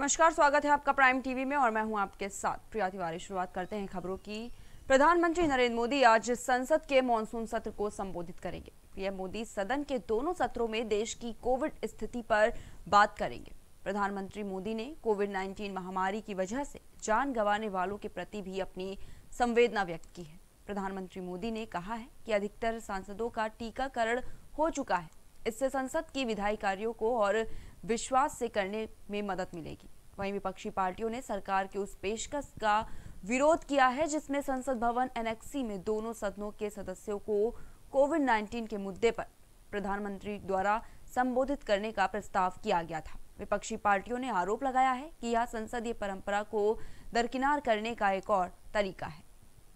नमस्कार, स्वागत है आपका प्राइम टीवी में और मैं हूं आपके साथ प्रिया तिवारी। शुरुआत करते हैं खबरों की। प्रधानमंत्री नरेंद्र मोदी आज संसद के मॉनसून सत्र को संबोधित करेंगे। पीएम मोदी सदन के दोनों सत्रों में देश की कोविड स्थिति पर बात करेंगे। प्रधानमंत्री मोदी ने कोविड-19 महामारी की वजह से जान गंवाने वालों के प्रति भी अपनी संवेदना व्यक्त की है। प्रधानमंत्री मोदी ने कहा है कि अधिकतर सांसदों का टीकाकरण हो चुका है। इससे संसद की विधायी कार्यों को और विश्वास से करने में मदद मिलेगी। वहीं विपक्षी पार्टियों ने सरकार की उस पेशकश का विरोध किया है जिसमें संसद भवन एनेक्सी में दोनों सदनों के सदस्यों को कोविड-19 के मुद्दे पर प्रधानमंत्री द्वारा संबोधित करने का प्रस्ताव किया गया था। विपक्षी पार्टियों ने आरोप लगाया है कि यह संसदीय परंपरा को दरकिनार करने का एक और तरीका है।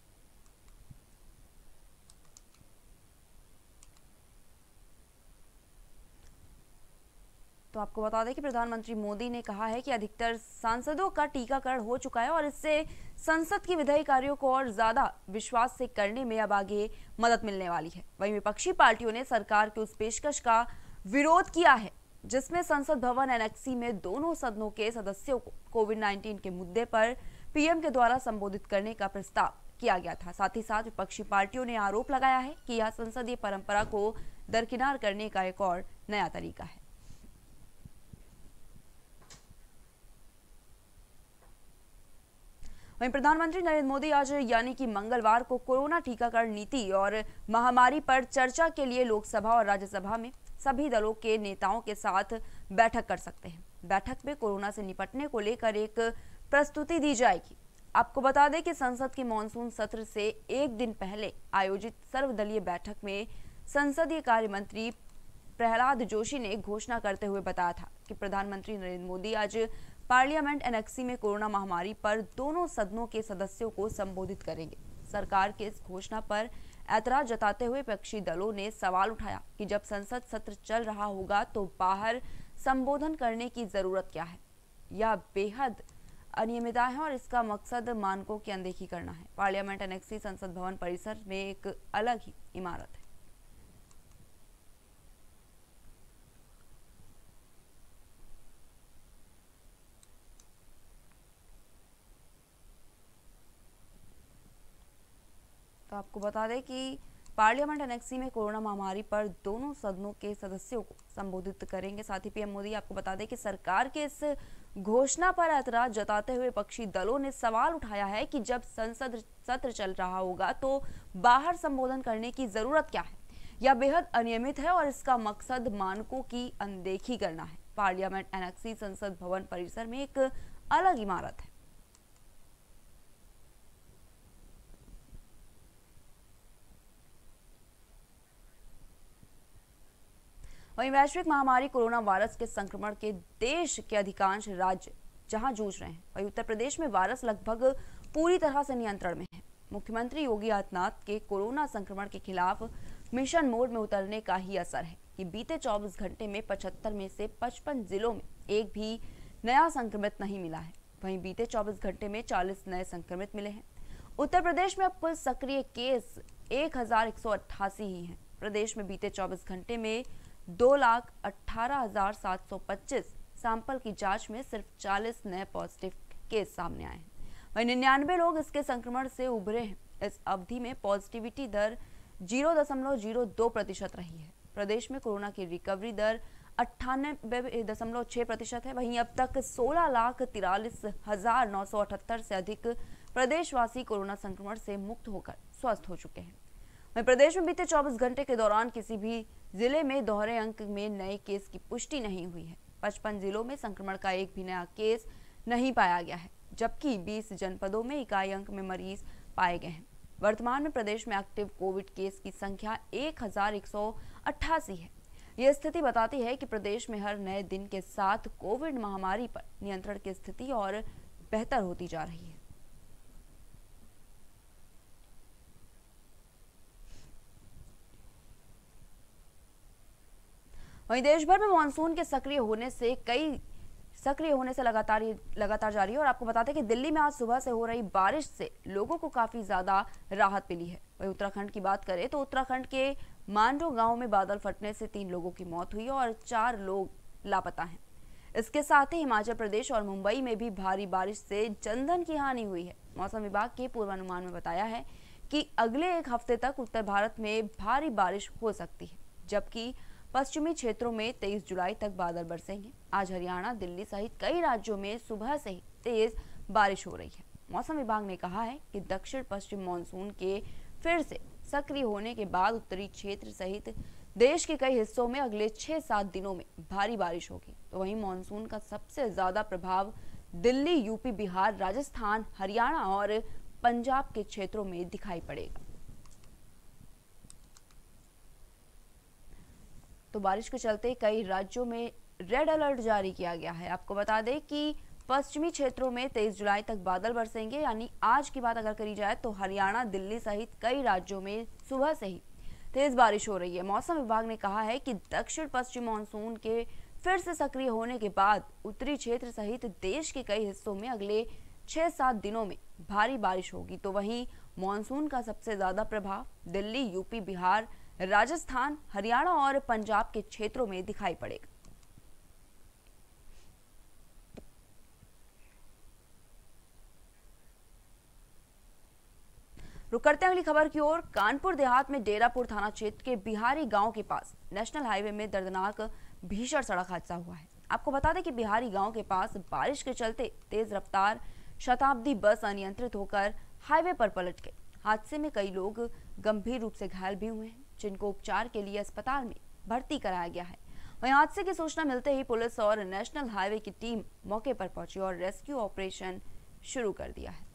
तो आपको बता दें कि प्रधानमंत्री मोदी ने कहा है कि अधिकतर सांसदों का टीकाकरण हो चुका है और इससे संसद की विधायी कार्यों को और ज्यादा विश्वास से करने में अब आगे मदद मिलने वाली है। वहीं विपक्षी पार्टियों ने सरकार की उस पेशकश का विरोध किया है जिसमें संसद भवन एनेक्सी में दोनों सदनों के सदस्यों को कोविड-19 के मुद्दे पर पीएम के द्वारा संबोधित करने का प्रस्ताव किया गया था। साथ ही साथ विपक्षी पार्टियों ने आरोप लगाया है कि यह संसदीय परंपरा को दरकिनार करने का एक और नया तरीका है। वहीं प्रधानमंत्री नरेंद्र मोदी आज यानी कि मंगलवार को कोरोना टीकाकरण नीति और महामारी पर चर्चा के लिए लोकसभा और राज्यसभा में सभी दलों के नेताओं के साथ बैठक कर सकते हैं। बैठक में कोरोना से निपटने को लेकर एक प्रस्तुति दी जाएगी। आपको बता दें कि संसद के मॉनसून सत्र से एक दिन पहले आयोजित सर्वदलीय बैठक में संसदीय कार्य मंत्री प्रहलाद जोशी ने घोषणा करते हुए बताया था कि प्रधानमंत्री नरेंद्र मोदी आज पार्लियामेंट एनेक्सी में कोरोना महामारी पर दोनों सदनों के सदस्यों को संबोधित करेंगे। सरकार के इस घोषणा पर ऐतराज जताते हुए विपक्षी दलों ने सवाल उठाया कि जब संसद सत्र चल रहा होगा तो बाहर संबोधन करने की जरूरत क्या है। यह बेहद अनियमितता है और इसका मकसद मानकों की अनदेखी करना है। पार्लियामेंट एनेक्सी संसद भवन परिसर में एक अलग ही इमारत है। तो आपको बता दें कि पार्लियामेंट एनेक्सी में कोरोना महामारी पर दोनों सदनों के सदस्यों को संबोधित करेंगे। साथ ही पीएम मोदी आपको बता दें कि सरकार के इस घोषणा पर ऐतराज जताते हुए विपक्षी दलों ने सवाल उठाया है कि जब संसद सत्र चल रहा होगा तो बाहर संबोधन करने की जरूरत क्या है। यह बेहद अनियमित है और इसका मकसद मानकों की अनदेखी करना है। पार्लियामेंट एनेक्सी संसद भवन परिसर में एक अलग इमारत है। वहीं वैश्विक महामारी कोरोना वायरस के संक्रमण के देश के अधिकांश राज्य जहां जूझ रहे हैं, वहीं उत्तर प्रदेश में वायरस लगभग पूरी तरह से नियंत्रण में है। मुख्यमंत्री योगी आदित्यनाथ के कोरोना संक्रमण के खिलाफ मिशन मोड में उतरने का ही असर है कि बीते 24 घंटे में 75 में से 55 जिलों में एक भी नया संक्रमित नहीं मिला है। वहीं बीते 24 घंटे में 40 नए संक्रमित मिले हैं। उत्तर प्रदेश में अब कुल सक्रिय केस 1188 ही हैं। प्रदेश में बीते 24 घंटे में 2,18,725 सैंपल की जांच में सिर्फ 40 नए पॉजिटिव केस सामने आए हैं। वहीं 99 लोग इसके संक्रमण से उभरे हैं। इस अवधि में पॉजिटिविटी दर 0.02% रही है। प्रदेश में कोरोना की रिकवरी दर 98.6% है। वहीं अब तक 16,43,978 से अधिक प्रदेशवासी कोरोना संक्रमण से मुक्त होकर स्वस्थ हो चुके हैं। वहीं प्रदेश में बीते 24 घंटे के दौरान किसी भी जिले में दोहरे अंक में नए केस की पुष्टि नहीं हुई है। 55 जिलों में संक्रमण का एक भी नया केस नहीं पाया गया है, जबकि 20 जनपदों में इकाई अंक में मरीज पाए गए हैं। वर्तमान में प्रदेश में एक्टिव कोविड केस की संख्या 1,188 है। यह स्थिति बताती है कि प्रदेश में हर नए दिन के साथ कोविड महामारी पर नियंत्रण की स्थिति और बेहतर होती जा रही है। वहीं देश भर में मानसून के सक्रिय होने से लगातार जारी है और आपको बताते हैं कि दिल्ली में आज सुबह से हो रही बारिश से लोगों को काफी ज्यादा राहत मिली है। वहीं उत्तराखंड की बात करें तो उत्तराखंड के मांडो गांव में बादल फटने से 3 लोगों की मौत हुई और 4 लोग लापता हैं। इसके साथ ही हिमाचल प्रदेश और मुंबई में भी भारी बारिश से जनधन की हानि हुई है। मौसम विभाग के पूर्वानुमान में बताया है कि अगले एक हफ्ते तक उत्तर भारत में भारी बारिश हो सकती है, जबकि पश्चिमी क्षेत्रों में 23 जुलाई तक बादल बरसेंगे। आज हरियाणा, दिल्ली सहित कई राज्यों में सुबह से ही तेज बारिश हो रही है। मौसम विभाग ने कहा है कि दक्षिण पश्चिम मानसून के फिर से सक्रिय होने के बाद उत्तरी क्षेत्र सहित देश के कई हिस्सों में अगले 6-7 दिनों में भारी बारिश होगी। तो वहीं मानसून का सबसे ज्यादा प्रभाव दिल्ली, यूपी, बिहार, राजस्थान, हरियाणा और पंजाब के क्षेत्रों में दिखाई पड़ेगा। तो बारिश के चलते कई राज्यों में रेड अलर्ट जारी किया गया है। आपको बता दें कि पश्चिमी क्षेत्रों में 23 जुलाई तक बादल बरसेंगे। यानी आज की बात अगर करी जाए तो हरियाणा, दिल्ली सहित कई राज्यों में सुबह से ही तेज बारिश हो रही है। मौसम विभाग ने कहा है कि दक्षिण पश्चिम मानसून के फिर से सक्रिय होने के बाद उत्तरी क्षेत्र सहित देश के कई हिस्सों में अगले 6-7 दिनों में भारी बारिश होगी। तो वहीं मानसून का सबसे ज्यादा प्रभाव दिल्ली, यूपी, बिहार, राजस्थान, हरियाणा और पंजाब के क्षेत्रों में दिखाई पड़ेगा। रुक करते हैं अगली खबर की ओर। कानपुर देहात में डेरापुर थाना क्षेत्र के बिहारी गांव के पास नेशनल हाईवे में दर्दनाक भीषण सड़क हादसा हुआ है। आपको बता दें कि बिहारी गांव के पास बारिश के चलते तेज रफ्तार शताब्दी बस अनियंत्रित होकर हाईवे पर पलट गई। हादसे में कई लोग गंभीर रूप से घायल भी हुए हैं, जिनको उपचार के लिए अस्पताल में भर्ती कराया गया है। वहीं हादसे की सूचना मिलते ही पुलिस और नेशनल हाईवे की टीम मौके पर पहुंची और रेस्क्यू ऑपरेशन शुरू कर दिया है।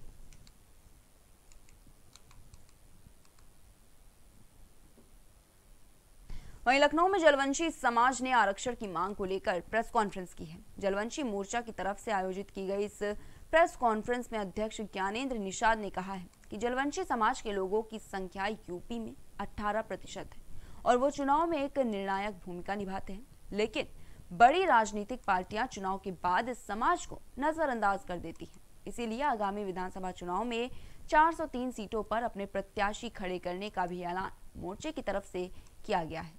वहीं लखनऊ में जलवंशी समाज ने आरक्षण की मांग को लेकर प्रेस कॉन्फ्रेंस की है। जलवंशी मोर्चा की तरफ से आयोजित की गई इस प्रेस कॉन्फ्रेंस में अध्यक्ष ज्ञानेंद्र निषाद ने कहा है कि जलवंशी समाज के लोगों की संख्या यूपी में 18% है और वो चुनाव में एक निर्णायक भूमिका निभाते हैं, लेकिन बड़ी राजनीतिक पार्टियां चुनाव के बाद इस समाज को नजरअंदाज कर देती हैं। इसीलिए आगामी विधानसभा चुनाव में 403 सीटों पर अपने प्रत्याशी खड़े करने का भी ऐलान मोर्चे की तरफ से किया गया है।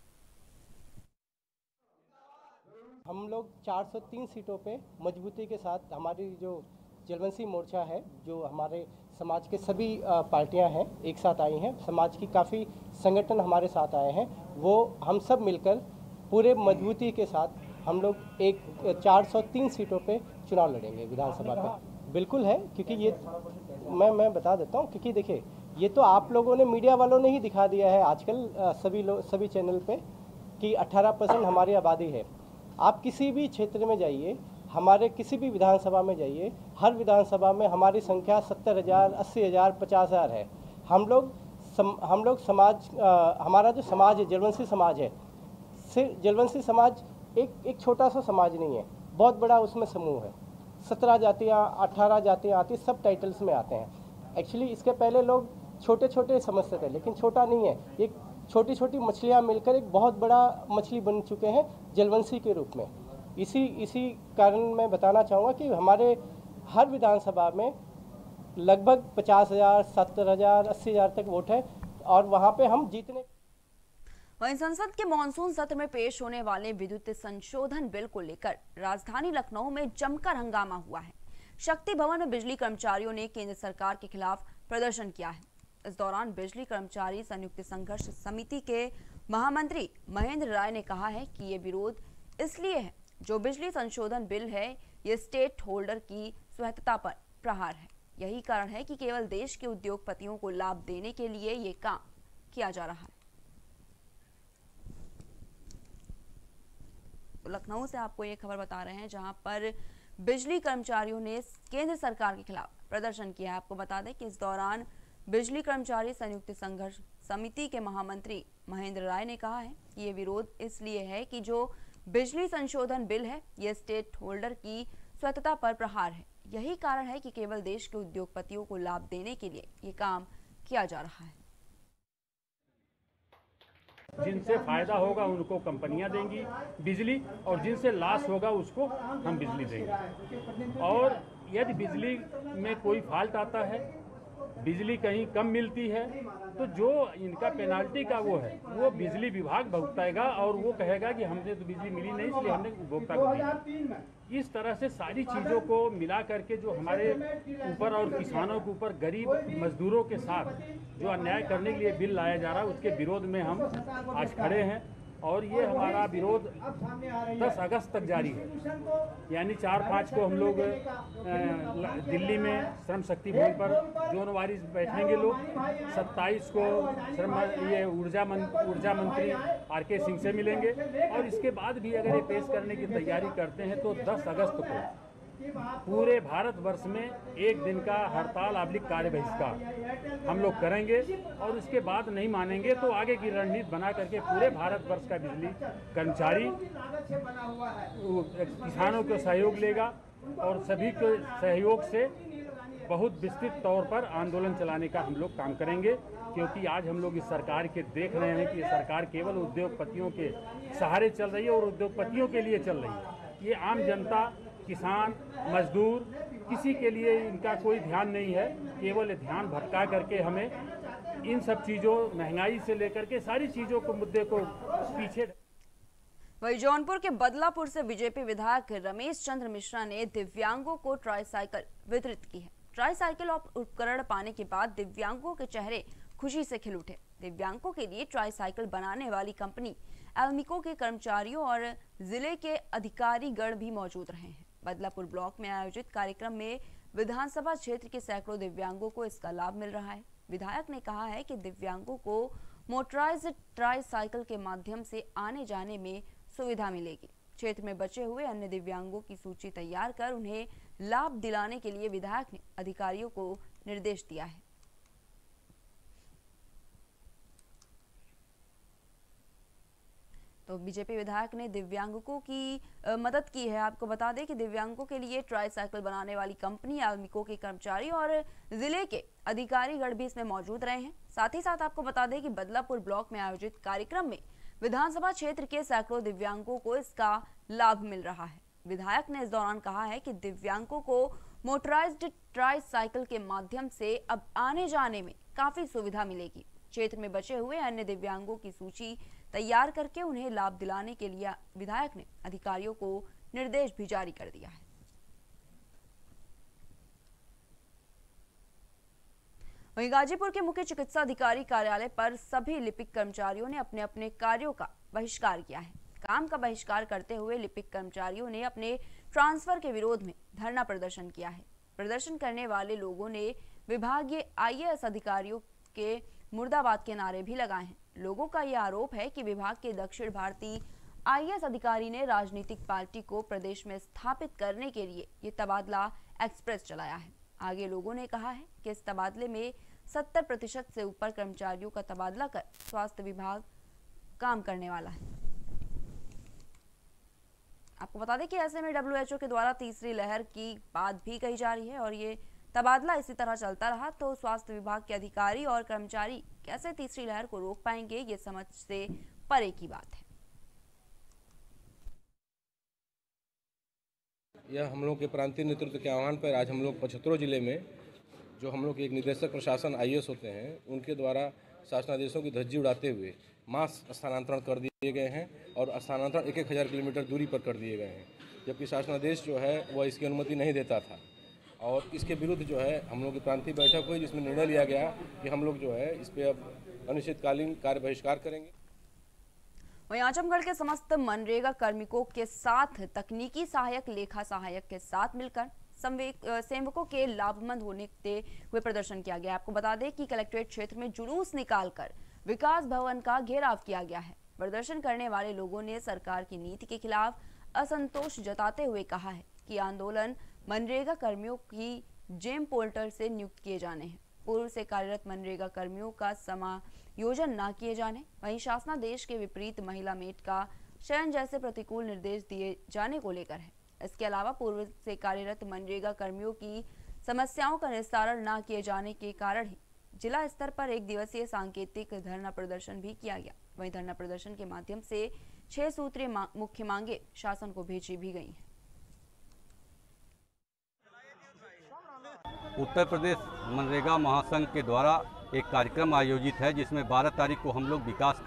हम लोग 403 सीटों पे मजबूती के साथ हमारी जो जलवंशी मोर्चा है, जो हमारे समाज के सभी पार्टियां हैं एक साथ आई हैं, समाज की काफ़ी संगठन हमारे साथ आए हैं, वो हम सब मिलकर पूरे मजबूती के साथ हम लोग एक 403 सीटों पे चुनाव लड़ेंगे विधानसभा पे। बिल्कुल है, क्योंकि ये मैं बता देता हूँ, क्योंकि देखिए ये तो आप लोगों ने, मीडिया वालों ने ही दिखा दिया है आजकल सभी चैनल पे कि 18% हमारी आबादी है। आप किसी भी क्षेत्र में जाइए, हमारे किसी भी विधानसभा में जाइए, हर विधानसभा में हमारी संख्या 70,000, 80,000, 50,000 है। हम लोग समाज, हमारा जो समाज है जलवंशी समाज है, सिर्फ जलवंशी समाज एक छोटा सा समाज नहीं है, बहुत बड़ा उसमें समूह है। 17 जातियाँ, 18 जातियाँ आती, सब टाइटल्स में आते हैं। एक्चुअली इसके पहले लोग छोटे छोटे समझते थे, लेकिन छोटा नहीं है, एक छोटी छोटी मछलियाँ मिलकर एक बहुत बड़ा मछली बन चुके हैं जलवंशी के रूप में। इसी कारण मैं बताना चाहूँगा कि हमारे हर विधानसभा में लगभग 50,000, 70,000, 80,000 तक वोट है और वहाँ पे हम जीतने। वहीं संसद के मॉनसून सत्र में पेश होने वाले विद्युत संशोधन बिल को लेकर राजधानी लखनऊ में जमकर हंगामा हुआ है। शक्ति भवन में बिजली कर्मचारियों ने केंद्र सरकार के खिलाफ प्रदर्शन किया है। इस दौरान बिजली कर्मचारी संयुक्त संघर्ष समिति के महामंत्री महेंद्र राय ने कहा है कि ये विरोध इसलिए है, जो बिजली संशोधन बिल है ये स्टेट होल्डर की स्वायत्तता पर प्रहार है। यही कारण है कि केवल देश के उद्योगपतियों को लाभ देने के लिए ये काम किया जा रहा है। तो लखनऊ से आपको ये खबर बता रहे हैं, जहां पर बिजली कर्मचारियों ने केंद्र सरकार के खिलाफ प्रदर्शन किया है। आपको बता दें कि इस दौरान बिजली कर्मचारी संयुक्त संघर्ष समिति के महामंत्री महेंद्र राय ने कहा है कि ये विरोध इसलिए है कि जो बिजली संशोधन बिल है ये स्टेट होल्डर की स्वायत्तता पर प्रहार है। यही कारण है कि केवल देश के उद्योगपतियों को लाभ देने के लिए ये काम किया जा रहा है। जिनसे फायदा होगा उनको कंपनियां देंगी बिजली, और जिनसे लॉस होगा उसको हम बिजली देंगे। और यदि बिजली में कोई फॉल्ट आता है बिजली कहीं कम मिलती है तो जो इनका पेनाल्टी का वो है वो बिजली विभाग भुगताएगा और वो कहेगा कि हमने तो बिजली मिली नहीं इसलिए हमने उपभोक्ता को दी। इस तरह से सारी चीज़ों को मिला करके जो हमारे ऊपर और किसानों के ऊपर गरीब मजदूरों के साथ जो अन्याय करने के लिए बिल लाया जा रहा है उसके विरोध में हम आज खड़े हैं और ये हमारा विरोध 10 अगस्त तक जारी है। यानी 4-5 को हम लोग दिल्ली में श्रम शक्ति भवन पर जोनवारी बैठेंगे लोग। 27 को ऊर्जा मंत्री आर.के. सिंह से मिलेंगे और इसके बाद भी अगर ये पेश करने की तैयारी करते हैं तो 10 अगस्त को पूरे भारतवर्ष में एक दिन का हड़ताल कार्य बहिष्कार हम लोग करेंगे और उसके बाद नहीं मानेंगे तो आगे की रणनीति बना करके पूरे भारतवर्ष का बिजली कर्मचारी किसानों को सहयोग लेगा और सभी के सहयोग से बहुत विस्तृत तौर पर आंदोलन चलाने का हम लोग काम करेंगे। क्योंकि आज हम लोग इस सरकार के देख रहे हैं कि ये सरकार केवल उद्योगपतियों के सहारे चल रही है और उद्योगपतियों के लिए चल रही है। ये आम जनता, किसान, मजदूर, किसी के लिए इनका कोई ध्यान नहीं है। केवल ध्यान भटका करके हमें इन सब चीज़ों, महंगाई से लेकर के सारी चीज़ों को, मुद्दे को पीछे। वहीं जौनपुर के बदलापुर से बीजेपी विधायक रमेश चंद्र मिश्रा ने दिव्यांगों को ट्राईसाइकिल वितरित की है। ट्राईसाइकिल उपकरण पाने के बाद दिव्यांगों के चेहरे खुशी से खिल उठे। दिव्यांगों के लिए ट्राईसाइकिल बनाने वाली कंपनी एल्मिको के कर्मचारियों और जिले के अधिकारीगण भी मौजूद रहे हैं। बदलापुर ब्लॉक में आयोजित कार्यक्रम में विधानसभा क्षेत्र के सैकड़ों दिव्यांगों को इसका लाभ मिल रहा है। विधायक ने कहा है कि दिव्यांगों को मोटराइज्ड ट्राईसाइकिल के माध्यम से आने जाने में सुविधा मिलेगी। क्षेत्र में बचे हुए अन्य दिव्यांगों की सूची तैयार कर उन्हें लाभ दिलाने के लिए विधायक ने अधिकारियों को निर्देश दिया है। तो बीजेपी विधायक ने दिव्यांगों की मदद की है। आपको बता दें कि दिव्यांगों के लिए ट्राईसाइकिल बनाने वाली कंपनी एल्मिको के कर्मचारी और जिले के अधिकारीगण भी इसमें मौजूद रहे हैं। साथ ही साथ आपको बता दें कि बदलापुर ब्लॉक में आयोजित कार्यक्रम में विधानसभा क्षेत्र के सैकड़ों दिव्यांगों को इसका लाभ मिल रहा है। विधायक ने इस दौरान कहा है कि दिव्यांगों को मोटराइज्ड ट्राईसाइकिल के माध्यम से अब आने जाने में काफी सुविधा मिलेगी। क्षेत्र में बचे हुए अन्य दिव्यांगों की सूची तैयार करके उन्हें लाभ दिलाने के लिए विधायक ने अधिकारियों को निर्देश भी जारी कर दिया है। वहीं गाजीपुर के मुख्य चिकित्सा अधिकारी कार्यालय पर सभी लिपिक कर्मचारियों ने अपने अपने कार्यों का बहिष्कार किया है। काम का बहिष्कार करते हुए लिपिक कर्मचारियों ने अपने ट्रांसफर के विरोध में धरना प्रदर्शन किया है। प्रदर्शन करने वाले लोगों ने विभागीय आईएएस अधिकारियों के मुर्दाबाद के नारे भी लगाए हैं। लोगों का यह आरोप है कि विभाग के दक्षिण भारतीय आईएएस अधिकारी ने राजनीतिक पार्टी को प्रदेश में स्थापित करने के लिए ये तबादला एक्सप्रेस चलाया है। आगे लोगों ने कहा है कि इस तबादले में 70% से ऊपर कर्मचारियों का तबादला कर स्वास्थ्य विभाग काम करने वाला है। आपको बता दें कि ऐसे में WHO के द्वारा तीसरी लहर की बात भी कही जा रही है और ये तबादला इसी तरह चलता रहा तो स्वास्थ्य विभाग के अधिकारी और कर्मचारी कैसे तीसरी लहर को रोक पाएंगे, ये समझ से परे की बात है। यह हम लोग के प्रांतीय नेतृत्व के आह्वान पर आज हम लोग 75 जिले में जो हम लोग के एक निदेशक प्रशासन आईएएस होते हैं उनके द्वारा शासनादेशों की धज्जी उड़ाते हुए मास स्थानांतरण कर दिए गए हैं और स्थानांतरण 1,000 किलोमीटर दूरी पर कर दिए गए हैं, जबकि शासनादेश जो है वह इसकी अनुमति नहीं देता था। और इसके विरुद्ध जो है हम लोग की प्रांतीय बैठक हुई जिसमें निर्णय लिया गया कि हम लोग जो है इस पर अब अनिश्चितकालीन कार्य बहिष्कार करेंगे। वहीं आजमगढ़ के समस्त मनरेगा कार्मिकों के साथ तकनीकी सहायक, लेखा सहायक के साथ मिलकर सेवकों के लाभमंद होने हुए प्रदर्शन किया गया। आपको बता दें कि कलेक्ट्रेट क्षेत्र में जुलूस निकालकर विकास भवन का घेराव किया गया है। प्रदर्शन करने वाले लोगों ने सरकार की नीति के खिलाफ असंतोष जताते हुए कहा है कि आंदोलन मनरेगा कर्मियों की जेम पोर्टल से नियुक्त किए जाने हैं, पूर्व से कार्यरत मनरेगा कर्मियों का समायोजन न किए जाने, वहीं शासनादेश के विपरीत महिला मेट का चयन जैसे प्रतिकूल निर्देश दिए जाने को लेकर है। इसके अलावा पूर्व से कार्यरत मनरेगा कर्मियों की समस्याओं का निस्तारण न किए जाने के कारण ही जिला स्तर पर 1 दिवसीय सांकेतिक धरना प्रदर्शन भी किया गया। वहीं धरना प्रदर्शन के माध्यम से 6 सूत्रीय मुख्य मांगे शासन को भेजी भी गई हैं। उत्तर प्रदेश मनरेगा महासंघ के द्वारा एक कार्यक्रम आयोजित है, जिसमें 12 तारीख को हम लोग विकास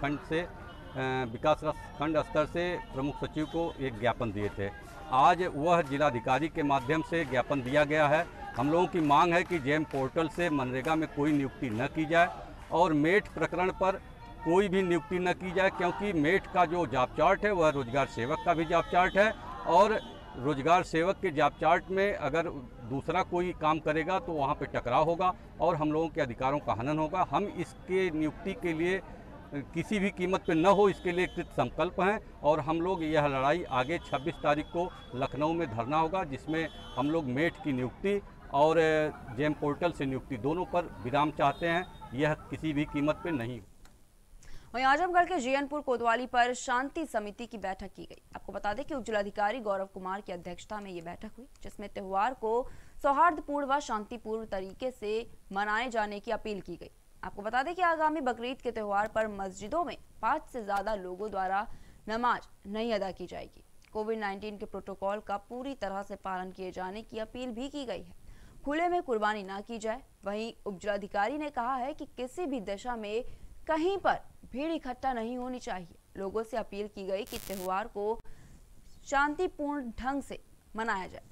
खंड स्तर से प्रमुख सचिव को एक ज्ञापन दिए थे। आज वह जिलाधिकारी के माध्यम से ज्ञापन दिया गया है। हम लोगों की मांग है कि जेम पोर्टल से मनरेगा में कोई नियुक्ति न की जाए और मेट प्रकरण पर कोई भी नियुक्ति न की जाए, क्योंकि मेट का जो जॉब चार्ट है वह रोजगार सेवक का भी जॉब चार्ट है और रोजगार सेवक के जॉब चार्ट में अगर दूसरा कोई काम करेगा तो वहाँ पे टकराव होगा और हम लोगों के अधिकारों का हनन होगा। हम इसके नियुक्ति के लिए किसी भी कीमत पे न हो, इसके लिए कृत संकल्प हैं और हम लोग यह लड़ाई आगे 26 तारीख को लखनऊ में धरना होगा, जिसमें हम लोग मेट की नियुक्ति और जेम पोर्टल से नियुक्ति दोनों पर विराम चाहते हैं। यह किसी भी कीमत पे नहीं। वहीं आजमगढ़ के जीयनपुर कोतवाली पर शांति समिति की बैठक की गई। आपको बता दें कि उप जिलाधिकारी गौरव कुमार की अध्यक्षता में ये बैठक हुई, जिसमें त्योहार को सौहार्दपूर्ण व शांतिपूर्ण तरीके से मनाए जाने की अपील की गई। आपको बता दें कि आगामी बकरीद के त्योहार पर मस्जिदों में 5 से ज्यादा लोगों द्वारा नमाज नहीं अदा की जाएगी। कोविड-19 के प्रोटोकॉल का पूरी तरह से पालन किए जाने की अपील भी की गई है। खुले में कुर्बानी न की जाए। वहीं उप जिलाधिकारी ने कहा है कि किसी भी दिशा में कहीं पर भीड़ इकट्ठा नहीं होनी चाहिए। लोगों से अपील की गई कि त्योहार को शांतिपूर्ण ढंग से मनाया जाए।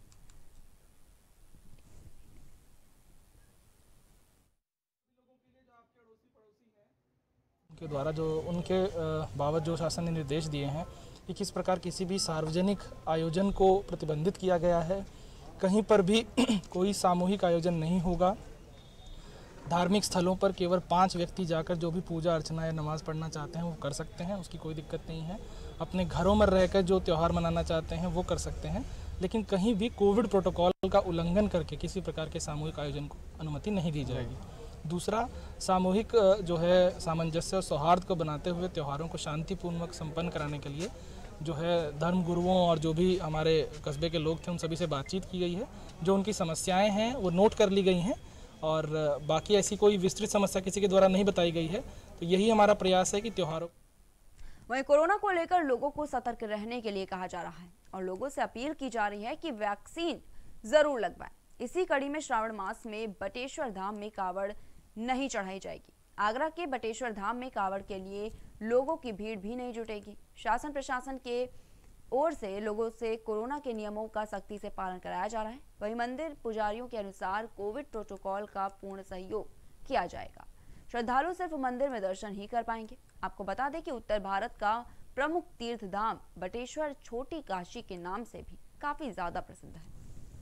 के द्वारा जो उनके बाबत जो शासन ने निर्देश दिए हैं कि किस प्रकार किसी भी सार्वजनिक आयोजन को प्रतिबंधित किया गया है, कहीं पर भी कोई सामूहिक आयोजन नहीं होगा। धार्मिक स्थलों पर केवल 5 व्यक्ति जाकर जो भी पूजा अर्चना या नमाज पढ़ना चाहते हैं वो कर सकते हैं, उसकी कोई दिक्कत नहीं है। अपने घरों में रहकर जो त्यौहार मनाना चाहते हैं वो कर सकते हैं, लेकिन कहीं भी कोविड प्रोटोकॉल का उल्लंघन करके किसी प्रकार के सामूहिक आयोजन को अनुमति नहीं दी जाएगी। दूसरा, सामूहिक जो है सामंजस्य और सौहार्द को बनाते हुए त्योहारों को शांतिपूर्वक संपन्न कराने के लिए जो है धर्म गुरुओं और जो भी हमारे कस्बे के लोग थे उन सभी से बातचीत की गई है। जो उनकी समस्याएं हैं वो नोट कर ली गई हैं और बाकी ऐसी कोई विस्तृत समस्या किसी के द्वारा नहीं बताई गई है। तो यही हमारा प्रयास है कि त्योहारों। वहीं कोरोना को लेकर लोगों को सतर्क रहने के लिए कहा जा रहा है और लोगों से अपील की जा रही है कि वैक्सीन जरूर लगवाएं। इसी कड़ी में श्रावण मास में बटेश्वर धाम में कावड़ नहीं चढ़ाई जाएगी। आगरा के बटेश्वर धाम में कावड़ के लिए लोगों की भीड़ भी नहीं जुटेगी। शासन प्रशासन के ओर से लोगों से कोरोना के नियमों का सख्ती से पालन कराया जा रहा है। वहीं मंदिर पुजारियों के अनुसार कोविड प्रोटोकॉल का पूर्ण सहयोग किया जाएगा। श्रद्धालु सिर्फ मंदिर में दर्शन ही कर पाएंगे। आपको बता दें कि उत्तर भारत का प्रमुख तीर्थ धाम बटेश्वर छोटी काशी के नाम से भी काफी ज्यादा प्रसिद्ध है।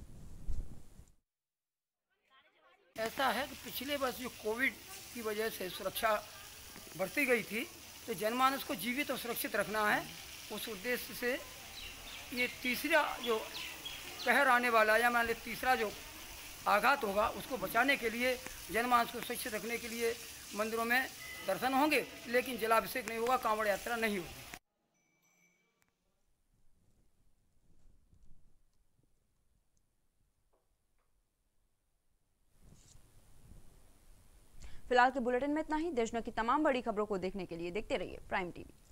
ऐसा है कि पिछले वर्ष जो कोविड की वजह से सुरक्षा बढ़ती गई थी, तो जनमानस को जीवित और सुरक्षित रखना है। उस उद्देश्य से ये तीसरा जो कहर आने वाला या मान लीजिए तीसरा जो आघात होगा उसको बचाने के लिए, जनमानस को सुरक्षित रखने के लिए मंदिरों में दर्शन होंगे, लेकिन जलाभिषेक नहीं होगा, कांवड़ यात्रा नहीं होगी। फिलहाल के बुलेटिन में इतना ही। देश में की तमाम बड़ी खबरों को देखने के लिए देखते रहिए प्राइम टीवी।